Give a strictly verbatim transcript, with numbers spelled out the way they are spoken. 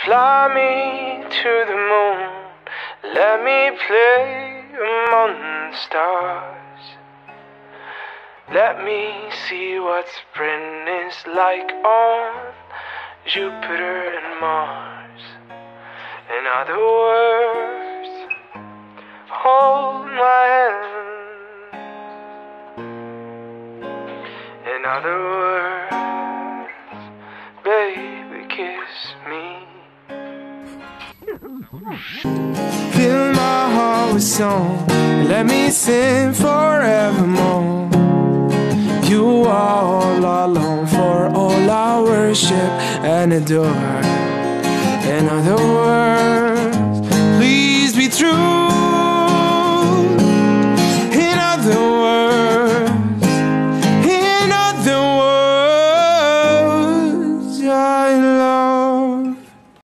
Fly me to the moon, let me play among the stars. Let me see what spring is like on Jupiter and Mars. In other words, hold my hand. In other words, baby, kiss me. Fill my heart with song, let me sing forevermore. You are all alone, for all I worship and adore. In other words, please be true.